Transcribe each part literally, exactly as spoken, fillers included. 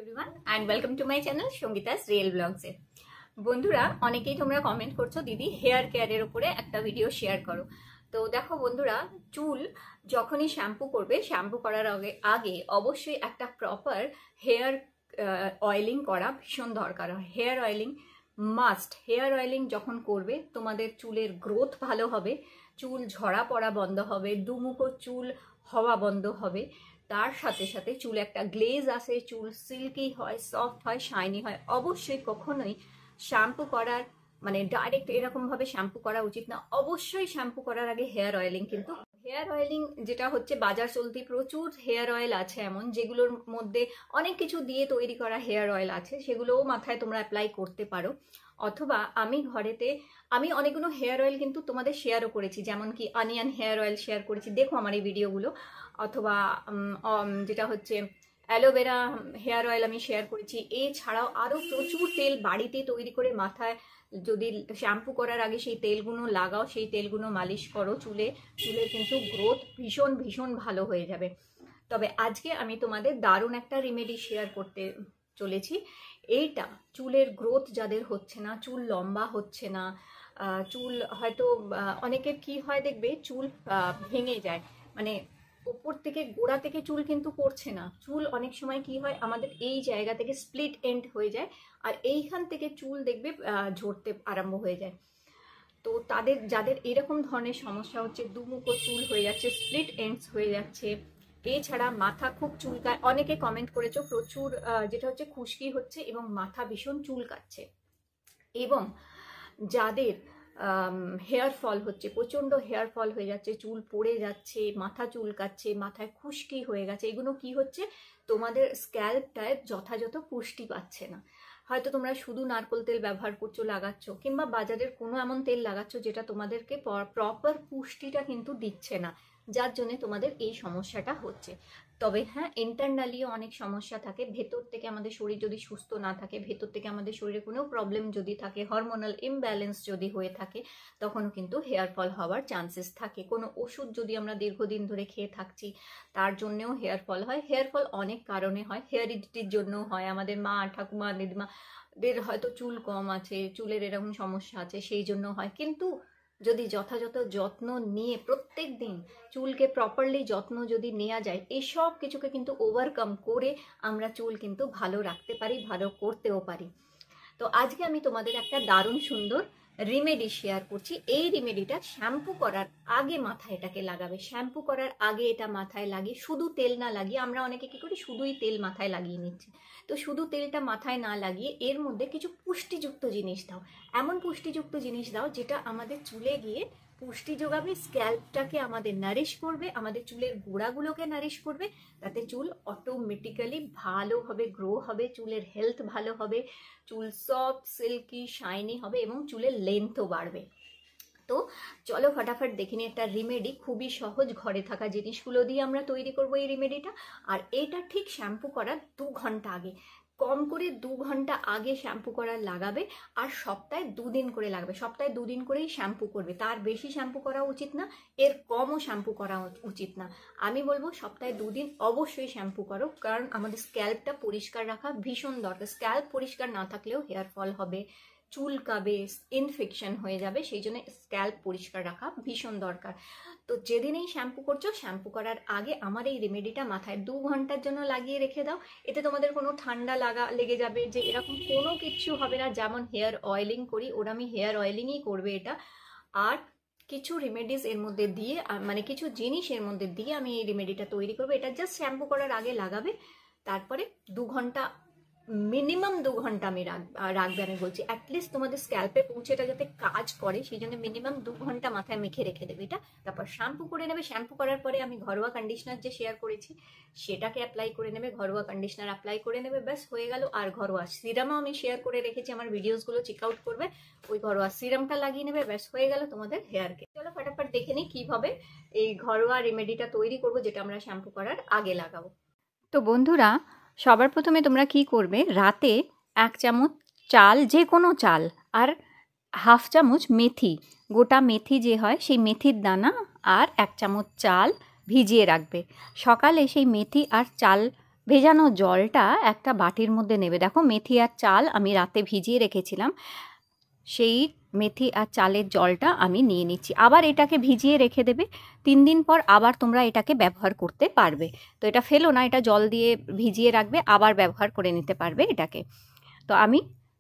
Everyone and welcome to my channel Sangeeta's real ব্লগসে। বন্ধুরা, অনেকেই তোমরা কমেন্ট করছো দিদি হেয়ার কেয়ারের উপরে একটা ভিডিও শেয়ার করো। তো দেখো বন্ধুরা, চুল যখনই শ্যাম্পু করবে, শ্যাম্পু করার আগে আগে অবশ্যই একটা প্রপার হেয়ার অয়েলিং করা ভীষণ দরকার হয়। Hair oiling must. Hair oiling যখন করবে তোমাদের চুলের গ্রোথ ভালো হবে, চুল ঝরা পড়া বন্ধ হবে, দুমুখো চুল হওয়া বন্ধ হবে, তার সাথে সাথে চুল একটা গ্লেজ আসে, চুল সিল্কি হয়, সফট হয়, শাইনি হয়। অবশ্যই কখনোই শ্যাম্পু করার মানে ডাইরেক্ট এরকম ভাবে শ্যাম্পু করা উচিত না। অবশ্যই শ্যাম্পু করার আগে হেয়ার অয়েলিং, কিন্তু হেয়ার অয়েলিং যেটা হচ্ছে বাজার চলতি প্রচুর হেয়ার অয়েল আছে এমন, যেগুলোর মধ্যে অনেক কিছু দিয়ে তৈরি করা হেয়ার অয়েল আছে, সেগুলোও মাথায় তোমরা অ্যাপ্লাই করতে পারো। অথবা আমি ঘরেতে আমি অনেকগুলো হেয়ার অয়েল কিন্তু তোমাদের শেয়ারও করেছি, যেমন কি অনিয়ন হেয়ার অয়েল শেয়ার করেছি, দেখো আমার এই ভিডিওগুলো। অথবা যেটা হচ্ছে অ্যালোভেরা হেয়ার অয়েল আমি শেয়ার করেছি। এছাড়াও আরও প্রচুর তেল বাড়িতে তৈরি করে মাথায় যদি শ্যাম্পু করার আগে সেই তেলগুলো লাগাও, সেই তেলগুলো মালিশ করো চুলে, চুলের কিন্তু গ্রোথ ভীষণ ভীষণ ভালো হয়ে যাবে। তবে আজকে আমি তোমাদের দারুণ একটা রেমেডি শেয়ার করতে চলেছি। এইটা চুলের গ্রোথ যাদের হচ্ছে না, চুল লম্বা হচ্ছে না, চুল হয়তো অনেকের কি হয় দেখবে চুল ভেঙে যায়, মানে উপর থেকে গোড়া থেকে চুল কিন্তু পড়ছে না, চুল অনেক সময় কি হয় আমাদের এই জায়গা থেকে স্প্লিট এন্ড হয়ে যায়, আর এইখান থেকে চুল দেখবে ঝরতে আরম্ভ হয়ে যায়। তো তাদের যাদের এরকম ধরনের সমস্যা হচ্ছে, দুমুখো চুল হয়ে যাচ্ছে, স্প্লিট এন্ডস হয়ে যাচ্ছে, এছাড়া মাথা খুব চুলকায়, অনেকে কমেন্ট করেছো প্রচুর যেটা হচ্ছে খুশকি হচ্ছে এবং মাথা ভীষণ চুলকাচ্ছে, এবং যাদের হেয়ার ফল হচ্ছে, প্রচণ্ড হেয়ার ফল হয়ে যাচ্ছে, চুল পড়ে যাচ্ছে, মাথা চুলকাচ্ছে, মাথায় খুশকি হয়ে গেছে, এগুলো কি হচ্ছে তোমাদের স্ক্যাল্পটায় যথাযথ পুষ্টি পাচ্ছে না। হয়তো তোমরা শুধু নারকেল তেল ব্যবহার করছো, লাগাচ্ছ, কিংবা বাজারের কোনো এমন তেল লাগাচ্ছ যেটা তোমাদেরকে প্রপার পুষ্টিটা কিন্তু দিচ্ছে না, যার জন্য তোমাদের এই সমস্যাটা হচ্ছে। তবে হ্যাঁ, ইন্টারনালিও অনেক সমস্যা থাকে, ভেতর থেকে আমাদের শরীর যদি সুস্থ না থাকে, ভেতর থেকে আমাদের শরীরে কোনো প্রবলেম যদি থাকে, হরমোনাল ইমব্যালেন্স যদি হয়ে থাকে, তখনও কিন্তু হেয়ার ফল হওয়ার চান্সেস থাকে। কোনো ওষুধ যদি আমরা দীর্ঘদিন ধরে খেয়ে থাকছি, তার জন্যেও হেয়ার ফল হয়। হেয়ার ফল অনেক কারণে হয়, হেয়ারিডিটির জন্যও হয়, আমাদের মা ঠাকুমা দিদিমাদের হয়তো চুল কম আছে, চুলের এরকম সমস্যা আছে, সেই জন্য হয়। কিন্তু যদি যথাযথ যত্ন নিয়ে প্রত্যেক দিন চুলকে প্রপারলি যত্ন যদি নেওয়া যায়, এই সব কিছুকে কিন্তু ওভারকাম করে আমরা চুল কিন্তু ভালো রাখতে পারি, ভালো করতেও পারি। তো আজকে আমি তোমাদের একটা দারুণ সুন্দর রেমেডি শেয়ার করছি। এই রেমেডিটা শ্যাম্পু করার আগে মাথায় এটাকে লাগাবে। শ্যাম্পু করার আগে এটা মাথায় লাগিয়ে, শুধু তেল না লাগিয়ে, আমরা অনেকে কি করি শুধুই তেল মাথায় লাগিয়ে নিচ্ছি, তো শুধু তেলটা মাথায় না লাগিয়ে এর মধ্যে কিছু পুষ্টিযুক্ত জিনিস দাও। এমন পুষ্টিযুক্ত জিনিস দাও যেটা আমাদের চুলে গিয়ে পুষ্টি যোগাবে, স্ক্যাল্পটাকে আমাদের নারিশ করবে, আমাদের চুলের গোড়াগুলোকে নারিশ করবে, তাতে চুল অটোমেটিক্যালি ভালোভাবে গ্রো হবে, চুলের হেলথ ভালো হবে, চুল সফট সিল্কি শাইনি হবে এবং চুলের লেন্থও বাড়বে। তো চলো ফটাফট দেখে নিই একটা রেমেডি, খুবই সহজ, ঘরে থাকা জিনিসগুলো দিয়ে আমরা তৈরি করবো এই রেমেডিটা। আর এটা ঠিক শ্যাম্পু করার দু ঘন্টা আগে, কম করে দু ঘন্টা আগে শ্যাম্পু করার লাগাবে, আর সপ্তাহে দুদিন করে লাগবে, সপ্তাহে দুদিন করেই শ্যাম্পু করবে, তার বেশি শ্যাম্পু করা উচিত না, এর কমও শ্যাম্পু করা উচিত না। আমি বলবো সপ্তাহে দুদিন অবশ্যই শ্যাম্পু করো, কারণ আমাদের স্ক্যাল্পটা পরিষ্কার রাখা ভীষণ দরকার। স্ক্যাল্প পরিষ্কার না থাকলেও হেয়ার ফল হবে, চুলকাবে, ইনফেকশন হয়ে যাবে, সেই জন্য স্ক্যাল্প পরিষ্কার রাখা ভীষণ দরকার। তো যেদিনেই শ্যাম্পু করছো, শ্যাম্পু করার আগে আমার এই রেমেডিটা মাথায় দু ঘন্টার জন্য লাগিয়ে রেখে দাও। এতে তোমাদের কোনো ঠান্ডা লাগা লেগে যাবে যে এরকম কোনো কিছু হবে না। যেমন হেয়ার অয়েলিং করি, ওরা আমি হেয়ার অয়েলিংই করবে এটা। আর কিছু রেমেডিস এর মধ্যে দিয়ে, মানে কিছু জিনিস এর মধ্যে দিয়ে আমি এই রেমেডিটা তৈরি করবো। এটা জাস্ট শ্যাম্পু করার আগে লাগাবে, তারপরে দু ঘন্টা মিনিমাম দু ঘন্টা আমি রাখবে, আমি বলছি অ্যাটলিস্ট তোমাদের স্ক্যাল্পে পৌঁছে এটা যাতে কাজ করে, সেই জন্য মিনিমাম দু ঘন্টা মাথায় মেখে রেখে দেবে এটা। তারপর শ্যাম্পু করে নেবে। শ্যাম্পু করার পরে আমি ঘরোয়া কন্ডিশনার যে শেয়ার করেছি সেটাকে অ্যাপ্লাই করে নেবে, ঘরোয়া কন্ডিশনার অ্যাপ্লাই করে নেবে, ব্যাস হয়ে গেল। আর ঘরোয়া সিরামও আমি শেয়ার করে রেখেছি, আমার ভিডিওসগুলো চেক আউট করবে, ওই ঘরোয়া সিরামটা লাগিয়ে নেবে, ব্যাস হয়ে গেল তোমাদের হেয়ারকে। চলো ফটাফট দেখে নিই কীভাবে এই ঘরোয়া রেমেডিটা তৈরি করবো, যেটা আমরা শ্যাম্পু করার আগে লাগাবো। তো বন্ধুরা, সবার প্রথমে তোমরা কি করবে, রাতে এক চামচ চাল, যে কোনো চাল, আর হাফ চামচ মেথি, গোটা মেথি যে হয় সেই মেথির দানা, আর এক চামচ চাল ভিজিয়ে রাখবে। সকালে সেই মেথি আর চাল ভেজানো জলটা একটা বাটির মধ্যে নেবে। দেখো মেথি আর চাল আমি রাতে ভিজিয়ে রেখেছিলাম, সেই মেথি আর চালের জলটা আমি নিয়ে নিচ্ছি। আবার এটাকে ভিজিয়ে রেখে দেবে, তিন দিন পর আবার তোমরা এটাকে ব্যবহার করতে পারবে। তো এটা ফেলো না, এটা জল দিয়ে ভিজিয়ে রাখবে, আবার ব্যবহার করে নিতে পারবে এটাকে। তো আমি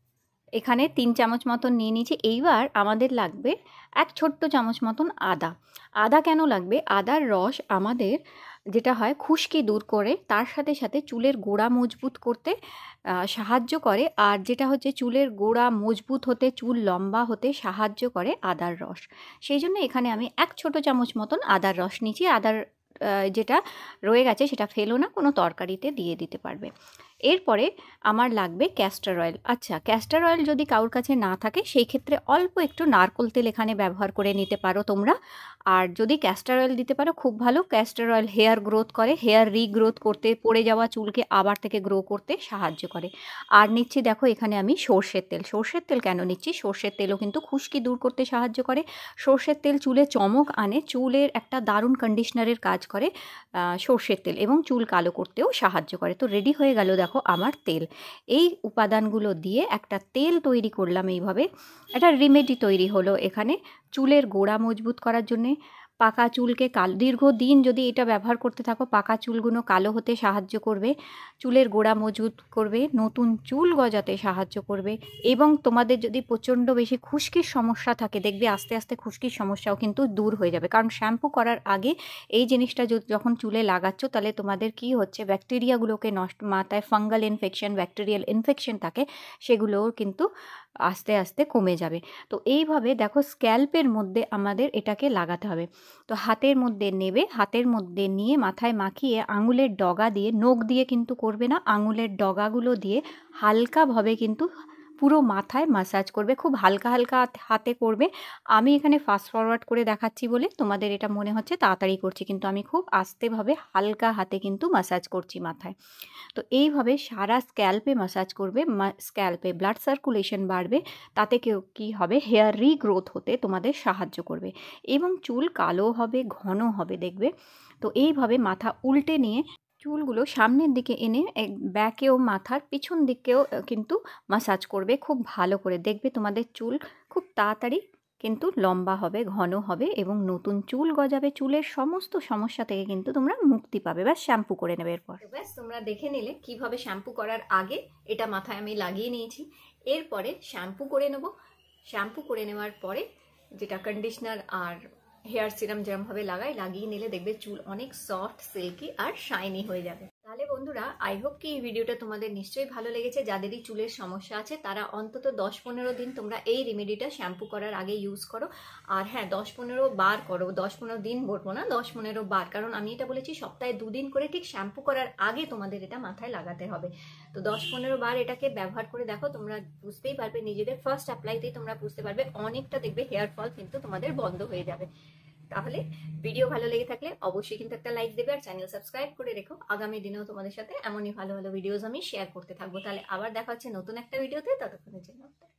এখানে তিন চামচ মতন নিয়ে নিয়েছি। এইবার আমাদের লাগবে এক ছোট্ট চামচ মতন আদা। আদা কেন লাগবে? আদার রস আমাদের যেটা হয় খুশকি দূর করে, তার সাথে সাথে চুলের গোড়া মজবুত করতে সাহায্য করে। আর যেটা হচ্ছে চুলের গোড়া মজবুত হতে, চুল লম্বা হতে সাহায্য করে আদার রস। সেই জন্য এখানে আমি এক ছোট চামচ মতন আদার রস নিয়েছি। আদার যেটা রয়ে গেছে সেটা ফেলো না, কোনো তরকারিতে দিয়ে দিতে পারবে। এরপরে আমার লাগবে ক্যাস্টর অয়েল। আচ্ছা, ক্যাস্টর অয়েল যদি কারোর কাছে না থাকে সেই ক্ষেত্রে অল্প একটু নারকোল তেল এখানে ব্যবহার করে নিতে পারো তোমরা। আর যদি ক্যাস্টর অয়েল দিতে পারো খুব ভালো। ক্যাস্টর অয়েল হেয়ার গ্রোথ করে, হেয়ার রিগ্রোথ করতে, পড়ে যাওয়া চুলকে আবার থেকে গ্রো করতে সাহায্য করে। আর নিচ্ছি দেখো এখানে আমি সর্ষের তেল। সর্ষের তেল কেন নিচ্ছি? সর্ষের তেলও কিন্তু খুশকি দূর করতে সাহায্য করে। সর্ষের তেল চুলে চমক আনে, চুলের একটা দারুণ কন্ডিশনারের কাজ করে সর্ষের তেল, এবং চুল কালো করতেও সাহায্য করে। তো রেডি হয়ে গেল দেখো আমার তেল। এই উপাদানগুলো দিয়ে একটা তেল তৈরি করলাম, এইভাবে একটা রেমেডি তৈরি হলো এখানে চুলের গোড়া মজবুত করার জন্যে। পাকা চুলকে কালো, দীর্ঘদিন যদি এটা ব্যবহার করতে থাকো পাকা চুলগুলো কালো হতে সাহায্য করবে, চুলের গোড়া মজবুত করবে, নতুন চুল গজাতে সাহায্য করবে। এবং তোমাদের যদি প্রচণ্ড বেশি খুশকির সমস্যা থাকে, দেখবে আস্তে আস্তে খুশকির সমস্যাও কিন্তু দূর হয়ে যাবে। কারণ শ্যাম্পু করার আগে এই জিনিসটা যখন চুলে লাগাচ্ছ, তাহলে তোমাদের কি হচ্ছে, ব্যাকটেরিয়াগুলোকে নষ্ট, মাথায় ফাঙ্গাল ইনফেকশন, ব্যাকটেরিয়াল ইনফেকশন থাকে, সেগুলোও কিন্তু আস্তে আস্তে কমে যাবে। তো এইভাবে দেখো স্ক্যাল্পের মধ্যে আমাদের এটাকে লাগাতে হবে। তো হাতের মধ্যে নেবে, হাতের মধ্যে নিয়ে মাথায় মাখিয়ে আঙুলের ডগা দিয়ে, নখ দিয়ে কিন্তু করবে না, আঙুলের ডগাগুলো দিয়ে হালকাভাবে কিন্তু পুরো মাথায় ম্যাসাজ করবে। খুব হালকা হালকা হাতে করবে। আমি এখানে ফাস্ট ফরওয়ার্ড করে দেখাচ্ছি বলে তোমাদের এটা মনে হচ্ছে তাড়াতাড়ি করছি, কিন্তু আমি খুব আস্তেভাবে হালকা হাতে কিন্তু ম্যাসাজ করছি মাথায়। তো এইভাবে সারা স্ক্যাল্পে ম্যাসাজ করবে, স্ক্যাল্পে ব্লাড সার্কুলেশন বাড়বে, তাতে কেউ কী হবে, হেয়ার রিগ্রোথ হতে তোমাদের সাহায্য করবে এবং চুল কালো হবে, ঘন হবে দেখবে। তো এইভাবে মাথা উল্টে নিয়ে চুলগুলো সামনের দিকে এনে ব্যাকেও, মাথার পিছন দিকেও কিন্তু ম্যাসাজ করবে খুব ভালো করে। দেখবে তোমাদের চুল খুব তাড়াতাড়ি কিন্তু লম্বা হবে, ঘন হবে এবং নতুন চুল গজাবে। চুলের সমস্ত সমস্যা থেকে কিন্তু তোমরা মুক্তি পাবে। ব্যাস শ্যাম্পু করে নেবে এরপর। ব্যাস তোমরা দেখে নিলে কিভাবে শ্যাম্পু করার আগে এটা মাথায় আমি লাগিয়ে নিয়েছি। এরপরে শ্যাম্পু করে নেব। শ্যাম্পু করে নেওয়ার পরে যেটা কন্ডিশনার আর হেয়ার সিরাম যেরমভাবে লাগাই, লাগিয়ে নিলে দেখবে চুল অনেক সফট, সিল্কি আর শাইনি হয়ে যাবে। তাহলে বন্ধুরা, আই হোপ কি এই ভিডিওটা তোমাদের নিশ্চয়ই ভালো লেগেছে। যাদেরই চুলের সমস্যা আছে তারা অন্তত দশ পনেরো দিন তোমরা এই রেমেডিটা শ্যাম্পু করার আগে ইউজ করো। আর হ্যাঁ, দশ পনেরো বার করো, দশ পনেরো দিন বলবো না, দশ পনেরো বার। কারণ আমি এটা বলেছি সপ্তাহে দুদিন করে ঠিক শ্যাম্পু করার আগে তোমাদের এটা মাথায় লাগাতে হবে। তো দশ পনেরো বার এটাকে ব্যবহার করে দেখো, তোমরা বুঝতেই পারবে, নিজেদের ফার্স্ট অ্যাপ্লাইতেই তোমরা বুঝতে পারবে অনেকটা দেখবে হেয়ার ফল কিন্তু তোমাদের বন্ধ হয়ে যাবে। তাহলে ভিডিও ভালো লেগে থাকলে অবশ্যই কিন্তু একটা লাইক দেবে আর চ্যানেল সাবস্ক্রাইব করে রেখো। আগামী দিনেও তোমাদের সাথে এমনই ভালো ভালো ভিডিওস আমি শেয়ার করতে থাকবো। তাহলে আবার দেখা হচ্ছে নতুন একটা ভিডিওতে, ততক্ষণের জন্য।